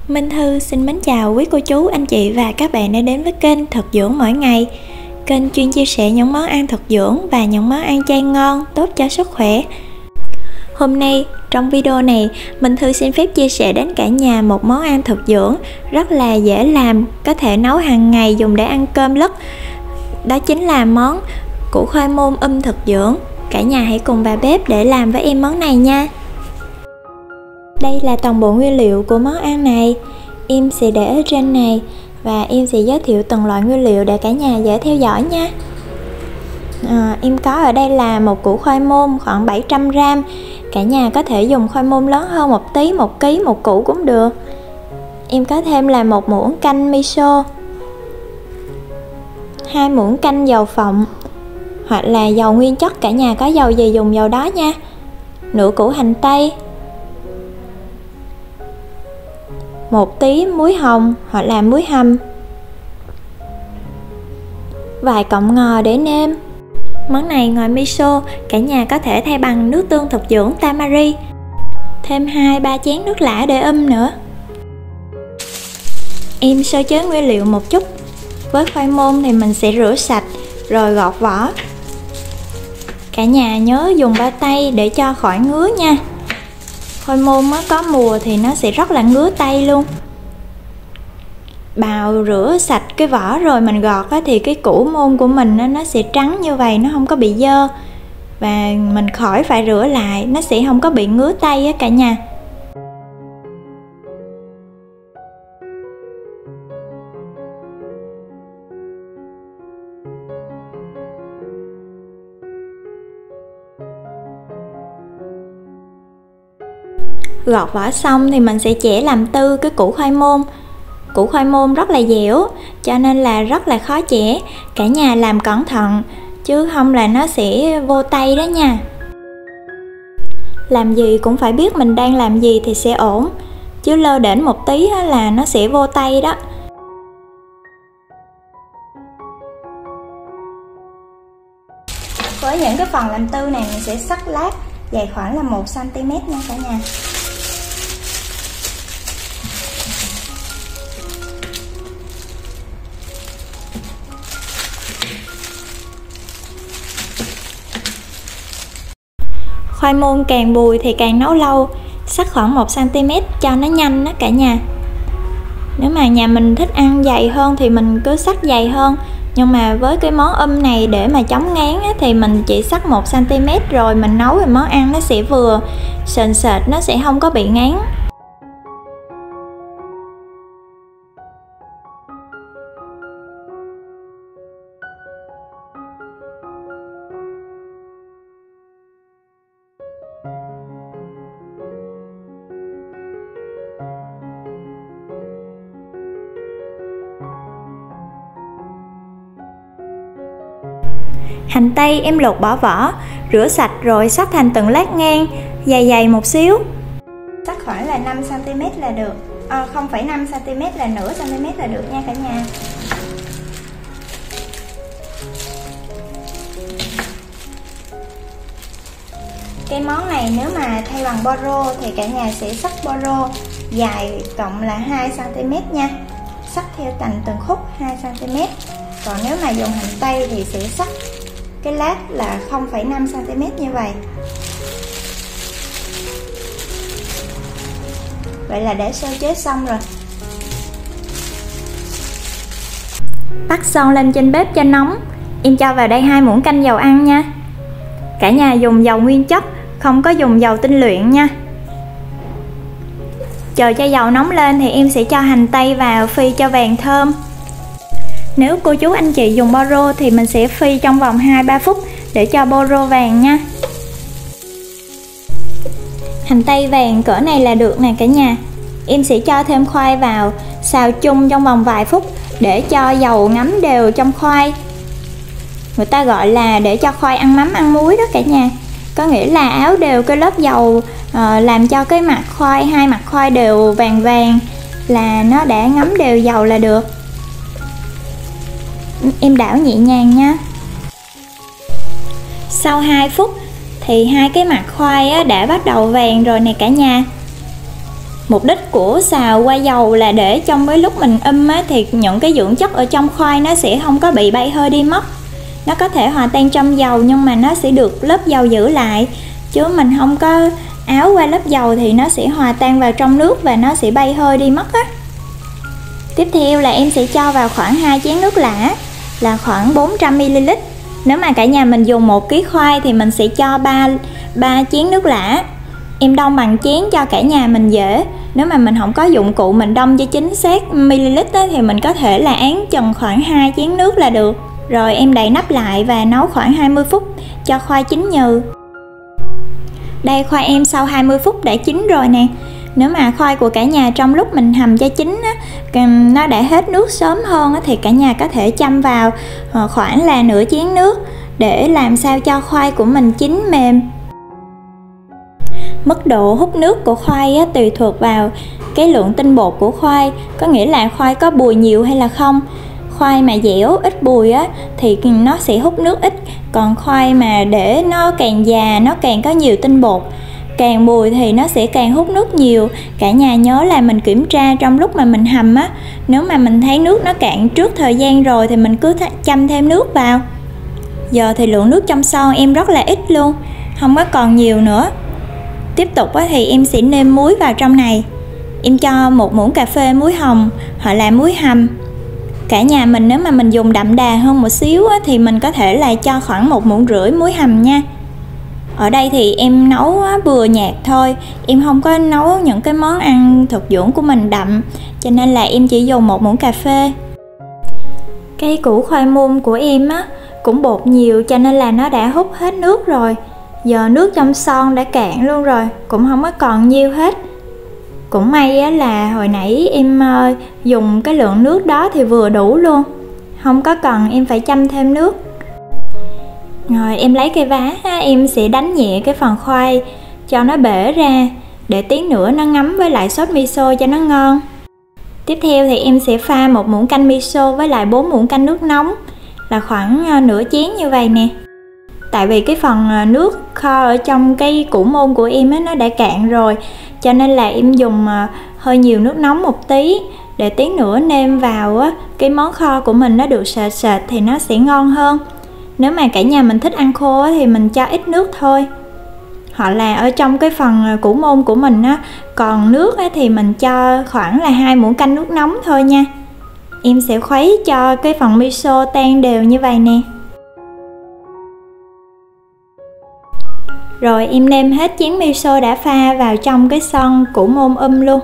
Minh Thư xin mến chào quý cô chú, anh chị và các bạn đã đến với kênh Thực dưỡng mỗi ngày. Kênh chuyên chia sẻ những món ăn thực dưỡng và những món ăn chay ngon, tốt cho sức khỏe. Hôm nay, trong video này, Minh Thư xin phép chia sẻ đến cả nhà một món ăn thực dưỡng rất là dễ làm, có thể nấu hàng ngày dùng để ăn cơm lứt. Đó chính là món củ khoai môn thực dưỡng. Cả nhà hãy cùng vào bếp để làm với em món này nha. Đây là toàn bộ nguyên liệu của món ăn này. Em sẽ để ở trên này và em sẽ giới thiệu từng loại nguyên liệu để cả nhà dễ theo dõi nha. Em có ở đây là một củ khoai môn khoảng 700g. Cả nhà có thể dùng khoai môn lớn hơn một tí, 1 kg một củ cũng được. Em có thêm là 1 muỗng canh miso, 2 muỗng canh dầu phộng hoặc là dầu nguyên chất, cả nhà có dầu gì dùng dầu đó nha. Nửa củ hành tây, 1 tí muối hồng hoặc là muối hầm, vài cọng ngò để nêm. Món này ngoài miso, cả nhà có thể thay bằng nước tương thực dưỡng tamari, thêm 2-3 chén nước lã để nữa. Em sơ chế nguyên liệu một chút. Với khoai môn thì mình sẽ rửa sạch rồi gọt vỏ. Cả nhà nhớ dùng bao tay để cho khỏi ngứa nha. Khoai môn có mùa thì nó sẽ rất là ngứa tay luôn. Bào rửa sạch cái vỏ rồi mình gọt thì cái củ môn của mình nó sẽ trắng như vậy, nó không có bị dơ. Và mình khỏi phải rửa lại, nó sẽ không có bị ngứa tay cả nhà. Gọt vỏ xong thì mình sẽ chẻ làm tư cái củ khoai môn. Củ khoai môn rất là dẻo cho nên là rất là khó chẻ. Cả nhà làm cẩn thận chứ không là nó sẽ vô tay đó nha. Làm gì cũng phải biết mình đang làm gì thì sẽ ổn, chứ lơ đễnh một tí là nó sẽ vô tay đó. Với những cái phần làm tư này mình sẽ cắt lát dài khoảng là 1 cm nha cả nhà. Khoai môn càng bùi thì càng nấu lâu, cắt khoảng 1 cm cho nó nhanh đó cả nhà. Nếu mà nhà mình thích ăn dày hơn thì mình cứ cắt dày hơn. Nhưng mà với cái món này để mà chống ngán thì mình chỉ cắt 1 cm rồi mình nấu thì món ăn nó sẽ vừa sền sệt, nó sẽ không có bị ngán. Hành tây em lột bỏ vỏ, rửa sạch rồi xắt thành từng lát ngang, dày dày một xíu. Xắt khoảng là 5 cm là được. 0,5 cm là nửa cm là được nha cả nhà. Cái món này nếu mà thay bằng boro thì cả nhà sẽ xắt boro dài cộng là 2 cm nha. Xắt theo thành từng khúc 2 cm. Còn nếu mà dùng hành tây thì sẽ xắt cái lát là 0,5 cm như vậy. Vậy là đã sơ chế xong rồi. Bắt son lên trên bếp cho nóng. Em cho vào đây 2 muỗng canh dầu ăn nha. Cả nhà dùng dầu nguyên chất, không có dùng dầu tinh luyện nha. Chờ cho dầu nóng lên thì em sẽ cho hành tây vào phi cho vàng thơm. Nếu cô chú anh chị dùng boro thì mình sẽ phi trong vòng 2-3 phút để cho boro vàng nha. Hành tây vàng cỡ này là được nè cả nhà. Em sẽ cho thêm khoai vào, xào chung trong vòng vài phút để cho dầu ngấm đều trong khoai. Người ta gọi là để cho khoai ăn mắm ăn muối đó cả nhà. Có nghĩa là áo đều cái lớp dầu, làm cho cái mặt khoai, hai mặt khoai đều vàng vàng là nó đã ngấm đều dầu là được. Em đảo nhẹ nhàng nha. Sau 2 phút thì hai cái mặt khoai đã bắt đầu vàng rồi nè cả nhà. Mục đích của xào qua dầu là để trong cái lúc mình thì những cái dưỡng chất ở trong khoai nó sẽ không có bị bay hơi đi mất. Nó có thể hòa tan trong dầu nhưng mà nó sẽ được lớp dầu giữ lại, chứ mình không có áo qua lớp dầu thì nó sẽ hòa tan vào trong nước và nó sẽ bay hơi đi mất á. Tiếp theo là em sẽ cho vào khoảng 2 chén nước lã là khoảng 400ml. Nếu mà cả nhà mình dùng 1 kg khoai thì mình sẽ cho 3 chén nước lã. Em đong bằng chén cho cả nhà mình dễ. Nếu mà mình không có dụng cụ mình đong cho chính xác ml thì mình có thể là án chừng khoảng 2 chén nước là được. Rồi em đậy nắp lại và nấu khoảng 20 phút cho khoai chín nhừ. Đây, khoai em sau 20 phút đã chín rồi nè. Nếu mà khoai của cả nhà trong lúc mình hầm cho chín nó đã hết nước sớm hơn thì cả nhà có thể châm vào khoảng là nửa chén nước để làm sao cho khoai của mình chín mềm. Mức độ hút nước của khoai tùy thuộc vào cái lượng tinh bột của khoai, có nghĩa là khoai có bùi nhiều hay là không. Khoai mà dẻo ít bùi thì nó sẽ hút nước ít, còn khoai mà để nó càng già nó càng có nhiều tinh bột, càng bùi thì nó sẽ càng hút nước nhiều. Cả nhà nhớ là mình kiểm tra trong lúc mà mình hầm nếu mà mình thấy nước nó cạn trước thời gian rồi thì mình cứ châm thêm nước vào. Giờ thì lượng nước trong son em rất là ít luôn, không có còn nhiều nữa. Tiếp tục thì em sẽ nêm muối vào trong này. Em cho 1 muỗng cà phê muối hồng hoặc là muối hầm. Cả nhà mình nếu mà mình dùng đậm đà hơn một xíu thì mình có thể là cho khoảng 1,5 muỗng muối hầm nha. Ở đây thì em nấu vừa nhạt thôi, em không có nấu những cái món ăn thực dưỡng của mình đậm, cho nên là em chỉ dùng 1 muỗng cà phê. Cái củ khoai môn của em cũng bột nhiều cho nên là nó đã hút hết nước rồi. Giờ nước trong son đã cạn luôn rồi, cũng không có còn nhiêu hết. Cũng may là hồi nãy em dùng cái lượng nước đó thì vừa đủ luôn, không có cần em phải châm thêm nước. Rồi em lấy cây vá, em sẽ đánh nhẹ cái phần khoai cho nó bể ra để tí nữa nó ngấm với lại sốt miso cho nó ngon. Tiếp theo thì em sẽ pha 1 muỗng canh miso với lại 4 muỗng canh nước nóng là khoảng nửa chén như vậy nè. Tại vì cái phần nước kho ở trong cái củ môn của em nó đã cạn rồi, cho nên là em dùng hơi nhiều nước nóng một tí để tí nữa nêm vào cái món kho của mình nó được sệt sệt thì nó sẽ ngon hơn. Nếu mà cả nhà mình thích ăn khô thì mình cho ít nước thôi, hoặc là ở trong cái phần củ môn của mình còn nước thì mình cho khoảng là 2 muỗng canh nước nóng thôi nha. Em sẽ khuấy cho cái phần miso tan đều như vậy nè. Rồi em nêm hết chén miso đã pha vào trong cái son củ môn luôn.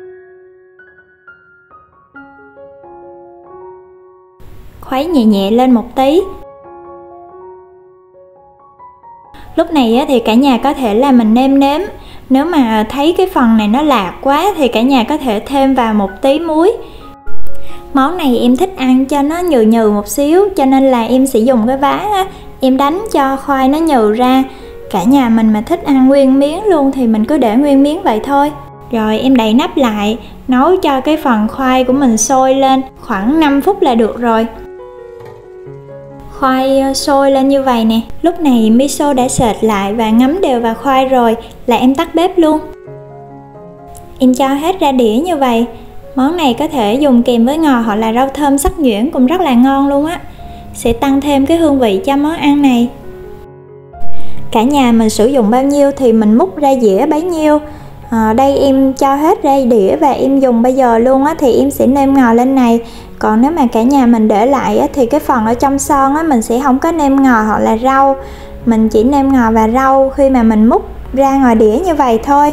Khuấy nhẹ nhẹ lên một tí. Lúc này thì cả nhà có thể là mình nêm nếm. Nếu mà thấy cái phần này nó lạt quá thì cả nhà có thể thêm vào một tí muối. Món này em thích ăn cho nó nhừ nhừ một xíu, cho nên là em sẽ dùng cái vá em đánh cho khoai nó nhừ ra. Cả nhà mình mà thích ăn nguyên miếng luôn thì mình cứ để nguyên miếng vậy thôi. Rồi em đậy nắp lại, nấu cho cái phần khoai của mình sôi lên khoảng 5 phút là được rồi. Khoai sôi lên như vậy nè. Lúc này miso đã sệt lại và ngấm đều vào khoai rồi là em tắt bếp luôn. Em cho hết ra đĩa như vậy. Món này có thể dùng kèm với ngò hoặc là rau thơm sắc nhuyễn cũng rất là ngon luôn sẽ tăng thêm cái hương vị cho món ăn này. Cả nhà mình sử dụng bao nhiêu thì mình múc ra dĩa bấy nhiêu. Đây em cho hết ra đĩa và em dùng bây giờ luôn thì em sẽ nêm ngò lên này. Còn nếu mà cả nhà mình để lại thì cái phần ở trong son mình sẽ không có nêm ngò hoặc là rau. Mình chỉ nêm ngò và rau khi mà mình múc ra ngoài đĩa như vậy thôi.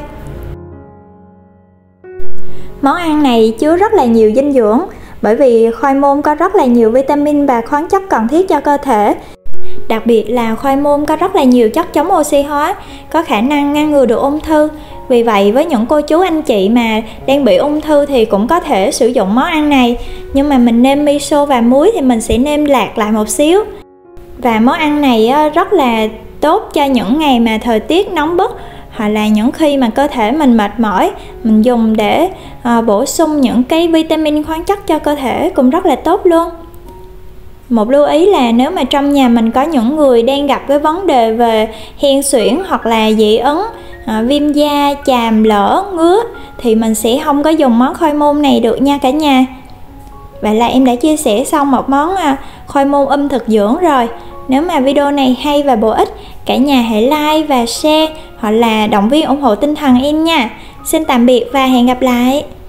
Món ăn này chứa rất là nhiều dinh dưỡng, bởi vì khoai môn có rất là nhiều vitamin và khoáng chất cần thiết cho cơ thể. Đặc biệt là khoai môn có rất là nhiều chất chống oxy hóa, có khả năng ngăn ngừa được ung thư. Vì vậy với những cô chú anh chị mà đang bị ung thư thì cũng có thể sử dụng món ăn này. Nhưng mà mình nêm miso và muối thì mình sẽ nêm lạc lại một xíu. Và món ăn này rất là tốt cho những ngày mà thời tiết nóng bức, hoặc là những khi mà cơ thể mình mệt mỏi, mình dùng để bổ sung những cái vitamin khoáng chất cho cơ thể cũng rất là tốt luôn. Một lưu ý là nếu mà trong nhà mình có những người đang gặp cái vấn đề về hen suyễn hoặc là dị ứng viêm da, chàm, lở, ngứa thì mình sẽ không có dùng món khoai môn này được nha cả nhà. Vậy là em đã chia sẻ xong một món khoai môn thực dưỡng rồi. Nếu mà video này hay và bổ ích, cả nhà hãy like và share hoặc là động viên ủng hộ tinh thần em nha. Xin tạm biệt và hẹn gặp lại.